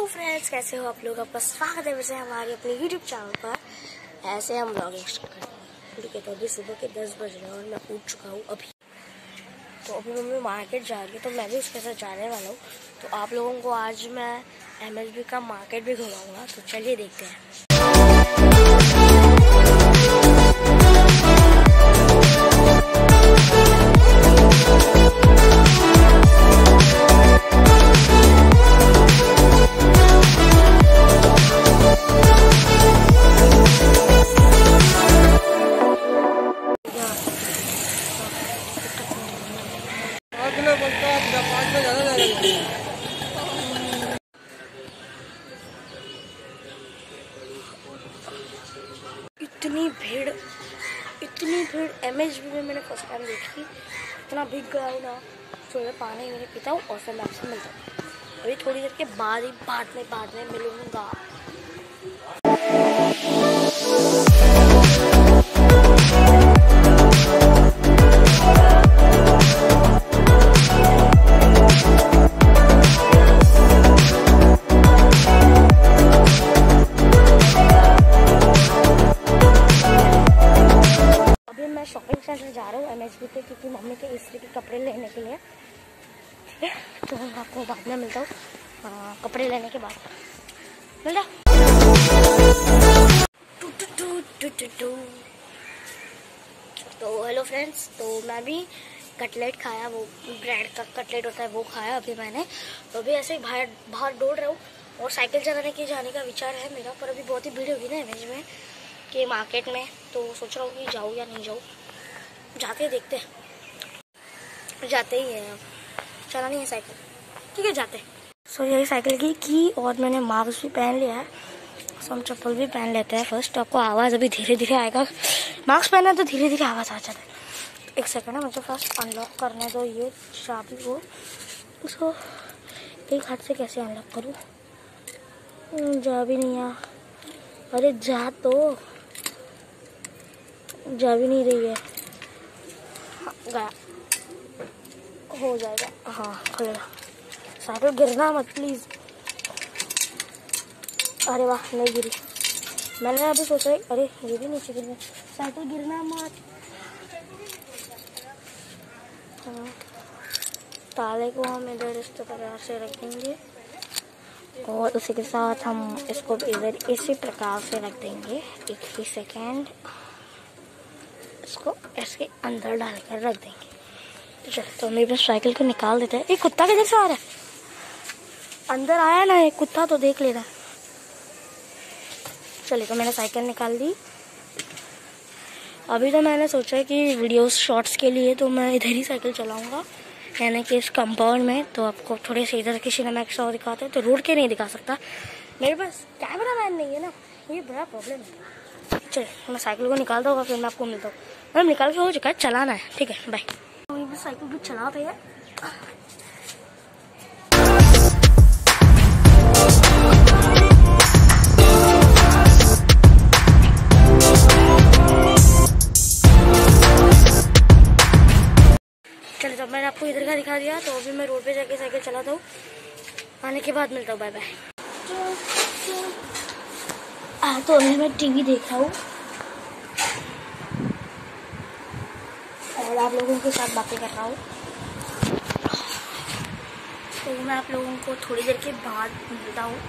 Friends, कैसे हो आप लोग। आपका स्वागत है वैसे हमारे अपने यूट्यूब चैनल पर। ऐसे हम ब्लॉगिंग स्टार्ट करते हैं। ठीक है, तो अभी सुबह के 10 बज रहे हैं और मैं उठ चुका हूँ अभी। तो अभी मम्मी मार्केट जा रही है तो मैं भी उसके साथ जाने वाला हूँ। तो आप लोगों को आज मैं MSB का मार्केट भी घुमाऊँगा, तो चलिए देखते हैं। इतनी भीड़ MSB में मैंने फर्स्ट टाइम देखी। इतना भीग गया हूँ ना, तो मैं पानी मैंने पीता हूँ और फिर मैं आपसे मिलता हूँ। अभी थोड़ी देर के बाद ही बाद में मिलूँगा। शॉपिंग सेंटर जा रहा हूँ MSB पे, क्योंकि मम्मी के इस्त्री के कपड़े लेने के लिए। ठीक है, तो मैं आपको बाद में मिलता हूँ, कपड़े लेने के बाद मिलता। तो हेलो फ्रेंड्स, तो मैं भी कटलेट खाया, वो ब्रेड का कटलेट होता है वो खाया अभी मैंने। तो अभी ऐसे ही बाहर दौड़ रहा हूँ और साइकिल चलाने के जाने का विचार है मेरा, पर अभी बहुत ही भीड़ होगी ना MSB में के मार्केट में, तो सोच रहा हूँ कि जाऊँ या नहीं जाऊँ। जाते हैं, देखते हैं। जाते ही हैं, चला नहीं है साइकिल। ठीक है, जाते हैं। सो यही साइकिल की और मैंने मास्क भी पहन लिया है। सो हम चप्पल भी पहन लेते हैं फर्स्ट। तो आपको आवाज़ अभी धीरे धीरे आएगा। मास्क पहना तो धीरे धीरे आवाज़ आ जाता है। एक सेकंड है, मुझे फर्स्ट अनलॉक करने दो ये चाबी को। सो एक हाथ से कैसे अनलॉक करूँ, जा भी नहीं आ। अरे जा भी नहीं रही है। गया, हो जाएगा। हाँ, खुलेगा। साइकिल गिरना मत प्लीज। अरे वाह, नहीं गिरी। मैंने अभी सोचा अरे ये भी नीचे गिर गया। साइकिल गिरना मत। हाँ, ताले को हम इधर इस प्रकार से रख देंगे और उसी के साथ हम इसको इधर इसी प्रकार से रख देंगे। एक ही सेकेंड, इसको इसके अंदर डालकर रख देंगे। चलो, तो मेरे पास साइकिल को निकाल देते हैं। एक कुत्ता किधर से आ रहा है? अंदर आया ना एक कुत्ता, तो देख लेना। चलिए, तो मैंने साइकिल निकाल दी। अभी तो मैंने सोचा कि वीडियोस शॉर्ट्स के लिए तो मैं इधर ही साइकिल चलाऊंगा, यानी कि इस कंपाउंड में। तो आपको थोड़े से इधर किसी ने मैक्स और दिखाते हैं, तो रोड के नहीं दिखा सकता। मेरे पास कैमरा मैन नहीं है ना, ये बड़ा प्रॉब्लम है। चलिए, मैं साइकिल को निकालता हूँ, फिर मैं आपको मिलता हूँ। मतलब निकाल के हो चुका है, चलाना है। ठीक है, बाय। साइकिल भी चला रहे हैं। चलिए, जब मैंने आपको इधर का दिखा दिया, तो अभी मैं रोड पे जाके साइकिल चलाता हूँ। आने के बाद मिलता हूँ, बाय बाय। तो अभी मैं टीवी देख रहा हूँ और आप लोगों के साथ बातें कर रहा हूँ। तो मैं आप लोगों को थोड़ी देर के बाद मिलता हूँ।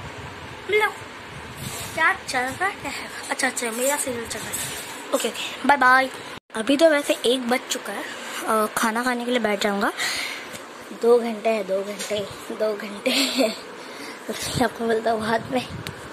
क्या चल रहा है? अच्छा, मेरा सीरियल चल रहा है। Okay, bye bye. अभी तो वैसे 1 बज चुका है। खाना खाने के लिए बैठ जाऊँगा। 2 घंटे है, 2 घंटे है। आपको मिलता हूँ बाद में।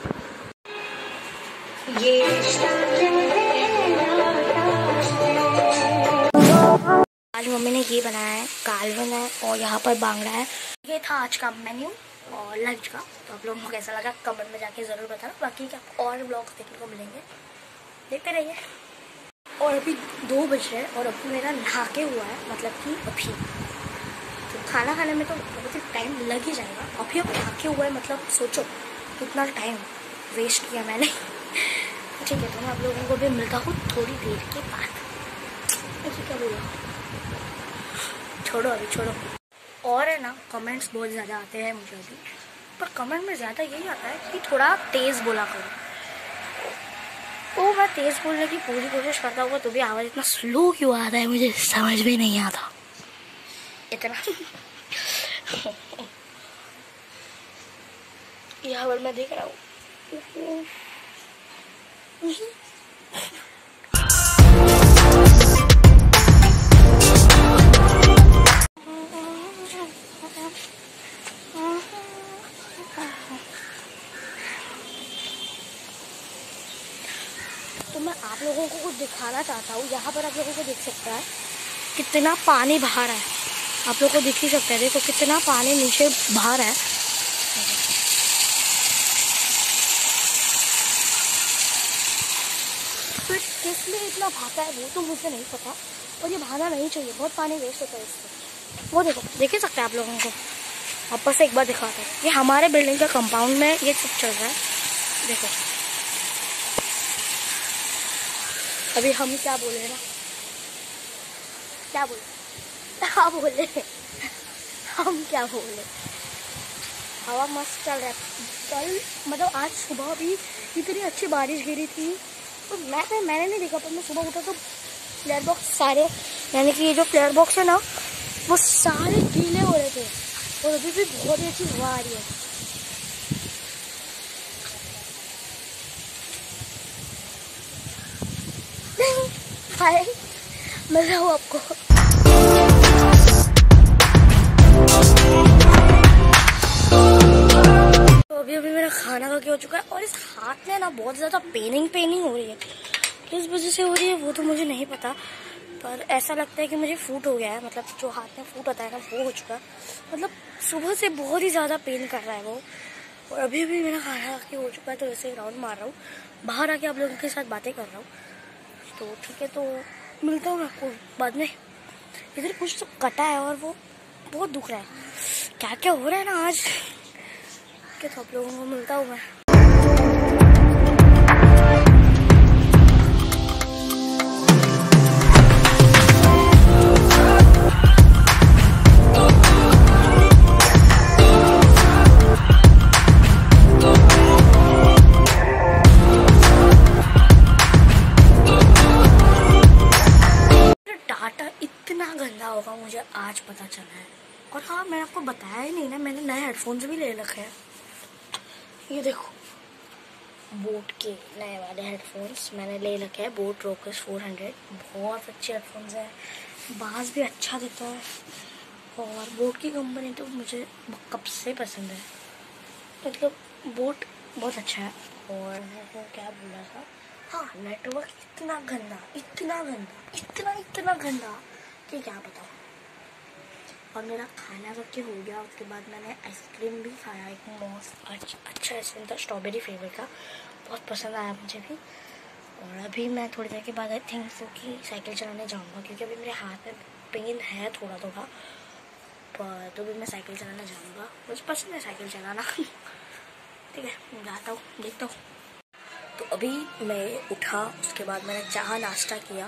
आज मम्मी ने ये बनाया है, कालवन है और यहाँ पर बांगड़ा है। ये था आज का मेन्यू और लंच का। तो आप लोगों को कैसा लगा कमेंट में जाके ज़रूर बताना। बाकी क्या और ब्लॉग्स देखने को मिलेंगे, देखते रहिए। और अभी 2 बज रहे हैं और अभी मेरा नहा के हुआ है, मतलब कि अभी तो खाना खाने में तो बहुत ही टाइम लग ही जाएगा। अभी अब नहा के हुआ है, मतलब सोचो कितना टाइम वेस्ट किया मैंने। ठीक है, तो मैं आप लोगों को भी मिलता हूँ थोड़ी देर के बाद। क्या बोला, छोड़ो अभी छोड़ो। और है ना, कमेंट्स बहुत ज़्यादा आते हैं मुझे अभी, पर कमेंट में ज़्यादा यही आता है कि थोड़ा तेज़ बोला करो। तो मैं तेज़ बोलने की पूरी कोशिश करता हूँ, तो भी आवाज़ इतना स्लो क्यों आता है मुझे समझ में नहीं आता इतना। यहाँ पर मैं देख रहा हूँ। तो मैं आप लोगों को कुछ दिखाना चाहता हूँ। यहाँ पर आप लोगों को दिख सकता है कितना पानी बाहर है। आप लोगों को दिख ही सकता है, देखो कितना पानी नीचे बाहर है। फिर किस लिए इतना भागा है वो तो मुझे नहीं पता, और ये भागना नहीं चाहिए, बहुत पानी वेस्ट होता है इससे। वो देखो, देख ही सकते हैं आप लोगों को। वापस से एक बार दिखाता हूँ। ये हमारे बिल्डिंग का कंपाउंड में ये सब चल रहा है, देखो। अभी हम क्या बोले ना, क्या बोले हम क्या बोले। हवा मस्त चल रहा है। कल मतलब आज सुबह भी इतनी अच्छी बारिश गिरी थी, तो मैंने नहीं देखा, पर मैं सुबह उठा तो फ्लेयर बॉक्स सारे, यानी कि ये जो फ्लेयर बॉक्स है ना, वो सारे गीले हो रहे थे, और अभी भी बहुत ही अच्छी हवा आ रही है। हाय, मिल रहा हूँ आपको। तो अभी मेरा खाना खा के हो चुका है, और इस हाथ में ना बहुत ज़्यादा पेनिंग हो रही है। किस वजह से हो रही है वो तो मुझे नहीं पता, पर ऐसा लगता है कि मुझे फूट हो गया है। मतलब जो हाथ में फूट होता है ना, वो हो चुका है। मतलब सुबह से बहुत ही ज़्यादा पेन कर रहा है वो, और अभी भी मेरा खाना खा के हो चुका है। तो वैसे राउंड मार रहा हूँ, बाहर आके आप लोगों के साथ बातें कर रहा हूँ। तो ठीक है, तो मिलता हूँ मैं आपको बाद में। इधर कुछ तो कटा है और वो बहुत दुख रहा है। क्या क्या हो रहा है ना आज, क्या तो आप लोगों को मिलता हूँ मैं। गंदा होगा मुझे आज पता चला है। और हाँ, मैंने आपको बताया ही नहीं ना, मैंने नए हेडफोन्स भी ले रखे हैं। ये देखो, बोट के नए वाले हेडफोन्स मैंने ले रखे हैं, बोट रोकस 400। बहुत अच्छे हेडफोन्स हैं, बास भी अच्छा देता है, और बोट की कंपनी तो मुझे कब से पसंद है। मतलब बोट बहुत अच्छा है। और वो क्या बोला था, हाँ, नेटवर्क इतना गंदा कि क्या बताऊँ। और मेरा खाना करके हो गया, उसके बाद मैंने आइसक्रीम भी खाया, एक मस्त अच्छा आइसक्रीम था, स्ट्रॉबेरी फ्लेवर का, बहुत पसंद आया मुझे भी। और अभी मैं थोड़ी देर के बाद आई थिंक सो कि साइकिल चलाने जाऊँगा, क्योंकि अभी मेरे हाथ में पेन है थोड़ा, पर तो भी मैं साइकिल चलाने जाऊँगा, मुझे पसंद है साइकिल चलाना। ठीक है, जाता हूँ, देखता हूँ। तो अभी मैं उठा, उसके बाद मैंने चाह नाश्ता किया,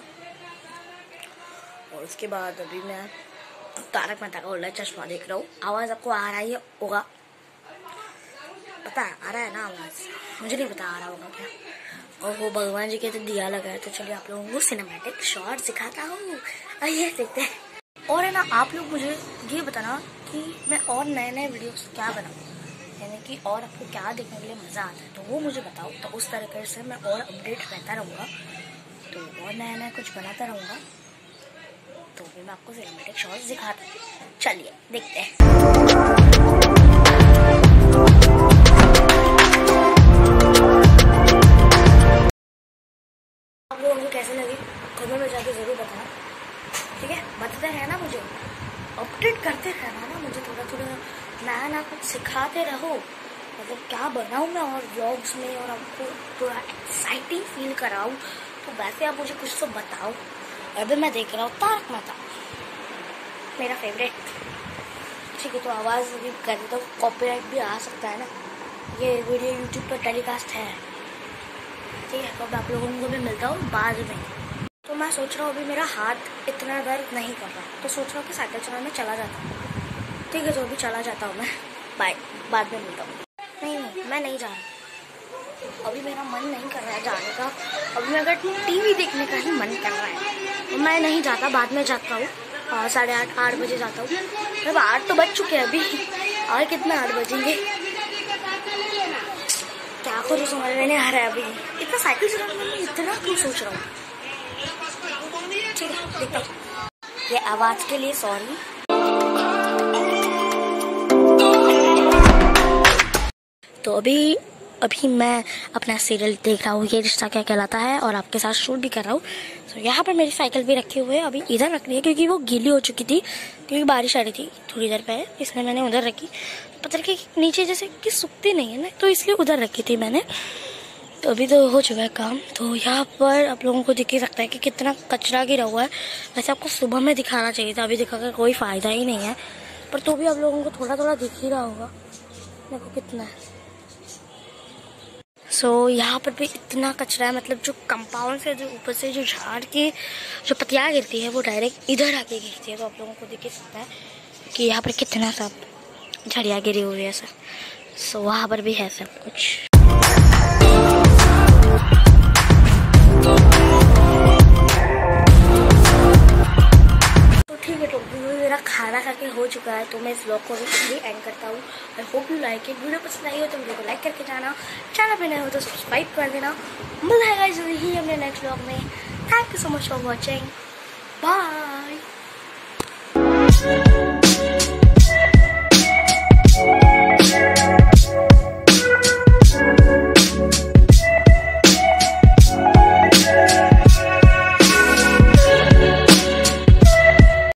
और उसके बाद अभी मैं तारक मेहता का उल्टा चश्मा देख रहा हूँ। आवाज़ आपको आ रहा ही होगा, पता है आ रहा है ना आवाज़, मुझे नहीं पता आ रहा होगा क्या। और वो भगवान जी के तो दिया लगा है। तो चलिए आप लोगों को सिनेमैटिक शॉट दिखाता हूँ, आइए देखते हैं। और है ना, आप लोग मुझे ये बताना कि मैं और नए वीडियोस क्या बनाऊँ, यानी कि और आपको क्या देखने के लिए मज़ा आता है, तो वो मुझे बताओ। तो उस तरीके से मैं और अपडेट रहता रहूँगा, तो और नया कुछ बनाता रहूँगा। तो भी मैं आपको सिनेमैटिक शॉट्स दिखाता हूँ, चलिए देखते हैं। आप लोगों को कैसे लगी कमेंट में जाके ज़रूर बताना, ठीक है। बताते रहना, मुझे अपडेट करते रहना ना, मुझे थोड़ा नया कुछ सिखाते रहो। मतलब क्या बनाऊँ मैं और व्लॉग्स में, और आपको थोड़ा एक्साइटिंग फील कराऊँ। तो वैसे आप मुझे कुछ तो बताओ। अभी मैं देख रहा हूँ तारक मेहता, मेरा फेवरेट। ठीक है, तो आवाज़ अभी कर देता हूँ, कॉपीराइट भी आ सकता है ना, ये वीडियो यूट्यूब पर टेलीकास्ट है। ठीक है, तो अब आप लोगों को भी मिलता हूँ बाद में। तो मैं सोच रहा हूँ, अभी मेरा हाथ इतना दर्द नहीं कर रहा, तो सोच रहा हूँ कि साइकिल चलाने चला जाता हूँ। ठीक है, तो अभी चला जाता हूँ मैं। बाय, बाद में मिलता हूँ। नहीं, मैं नहीं जा रहा, अभी मेरा मन नहीं कर रहा है जाने का। अभी मेरा टीवी देखने का ही मन कर रहा है, मैं नहीं जाता, बाद में जाता हूँ। 7:30-8 बजे जाता हूँ। अब 8 तो बज चुके हैं अभी, और कितना 8 बजेंगे, क्या करूँ समझ में नहीं आ रहा है। अभी इतना साइकिल चलाने में इतना क्यों सोच रहा हूँ। ठीक है, देखता हूँ। ये आवाज के लिए सॉरी। तो अभी मैं अपना सीरियल देख रहा हूँ, ये रिश्ता क्या कहलाता है, और आपके साथ शूट भी कर रहा हूँ। तो यहाँ पर मेरी साइकिल भी रखी हुई है, अभी इधर रखनी है क्योंकि वो गीली हो चुकी थी, क्योंकि बारिश आ रही थी थोड़ी देर पहले, इसलिए मैंने उधर रखी। पत्थर के नीचे जैसे कि सूखती नहीं है ना, तो इसलिए उधर रखी थी मैंने। तो अभी तो हो चुका है काम। तो यहाँ पर आप लोगों को दिख ही सकता है कि कितना कचरा गिरा हुआ है। वैसे आपको सुबह में दिखाना चाहिए था, अभी दिखाकर कोई फ़ायदा ही नहीं है, पर तो भी आप लोगों को थोड़ा थोड़ा दिख ही रहा होगा। देखो कितना है। यहाँ पर भी इतना कचरा है, मतलब जो कंपाउंड से, जो ऊपर से जो झाड़ की जो पत्तियाँ गिरती है वो डायरेक्ट इधर आके गिरती है। तो आप लोगों को दिख ही सकता है कि यहाँ पर कितना सब झड़िया गिरी हुई है सर। वहाँ पर भी है सब कुछ। ठीक है, तो मेरा खाना खा के हो चुका है, तो मैं इस व्लॉग को भी एंड करता हूँ। I hope you like it. Video पसंद आई हो तो वीडियो को लाइक करके जाना, चैनल पे नए हो तो सब्सक्राइब कर देना। मिलता है गाइस जल्दी ही अपने नेक्स्ट व्लॉग में। Thank you so much for watching, bye.